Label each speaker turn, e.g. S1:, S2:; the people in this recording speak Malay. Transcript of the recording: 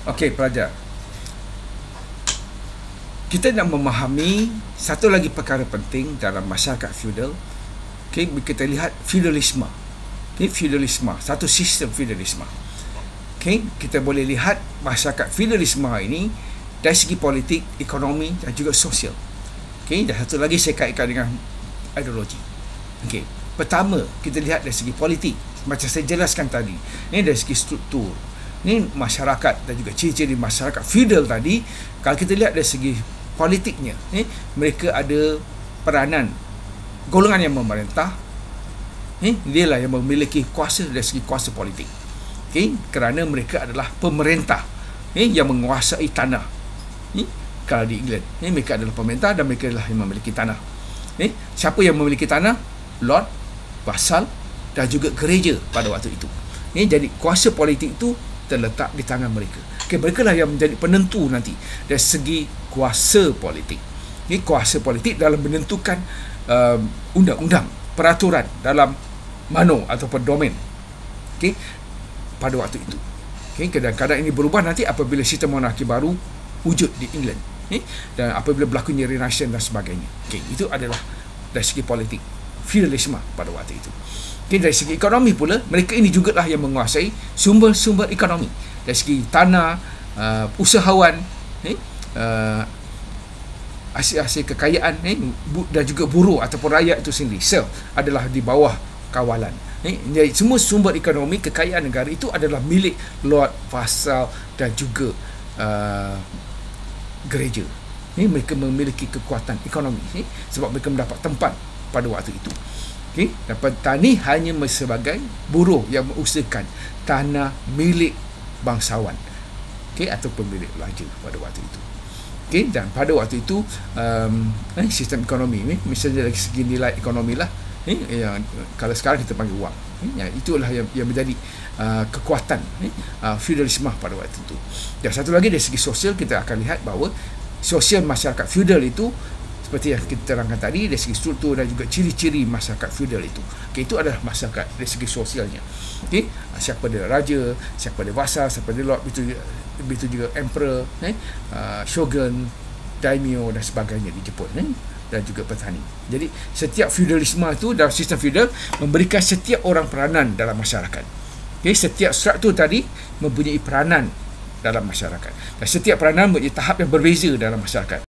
S1: Okey, pelajar. Kita nak memahami satu lagi perkara penting dalam masyarakat feudal. Okey, kita lihat feudalisme. Okey, feudalisme, satu sistem feudalisme. Okey, kita boleh lihat masyarakat feudalisme ini dari segi politik, ekonomi dan juga sosial. Okey, dan satu lagi saya kaitkan dengan ideologi. Okey, pertama kita lihat dari segi politik. Macam saya jelaskan tadi, ini dari segi struktur. Ini masyarakat dan juga ciri-ciri masyarakat feudal tadi. Kalau kita lihat dari segi politiknya, mereka ada peranan golongan yang memerintah. Dialah yang memiliki kuasa dari segi kuasa politik. Kerana mereka adalah pemerintah yang menguasai tanah. Kalau di England, mereka adalah pemerintah dan mereka adalah yang memiliki tanah. Siapa yang memiliki tanah? Lord, vasal dan juga gereja pada waktu itu. Jadi kuasa politik itu terletak di tangan mereka. Mereka lah yang menjadi penentu nanti dari segi kuasa politik. Kuasa politik dalam menentukan undang-undang, peraturan dalam mano ataupun domain. Pada waktu itu. Kadang-kadang ini berubah nanti apabila sistem monarki baru wujud di England. Dan apabila berlakunya Renaissance dan sebagainya. Itu adalah dari segi politik, feudalisme pada waktu itu. Dari segi ekonomi pula, mereka ini jugalah yang menguasai sumber-sumber ekonomi. Dari segi tanah, usahawan, hasil-hasil kekayaan, dan juga buruh ataupun rakyat itu sendiri, serf, adalah di bawah kawalan. Jadi semua sumber ekonomi, kekayaan negara itu adalah milik Lord, vasal dan juga gereja. Mereka memiliki kekuatan ekonomi sebab mereka mendapat tempat pada waktu itu. Dan petani hanya sebagai buruh yang mengusahakan tanah milik bangsawan, atau pemilik raja pada waktu itu. Dan pada waktu itu sistem ekonomi, misalnya dari segi nilai ekonomi lah, yang kalau sekarang kita panggil wang, itulah yang menjadi kekuatan feudalisme pada waktu itu. Dan satu lagi dari segi sosial, kita akan lihat bahawa sosial masyarakat feudal itu seperti yang kita terangkan tadi, dari segi struktur dan juga ciri-ciri masyarakat feudal itu. Itu adalah masyarakat dari segi sosialnya. Siapa dia raja, siapa dia vasal, siapa dia lord, begitu juga emperor, shogun, daimyo dan sebagainya di Jepun, dan juga petani. Jadi setiap feudalisme itu dalam sistem feudal memberikan setiap orang peranan dalam masyarakat. Setiap struktur tadi mempunyai peranan dalam masyarakat. Dan setiap peranan mempunyai tahap yang berbeza dalam masyarakat.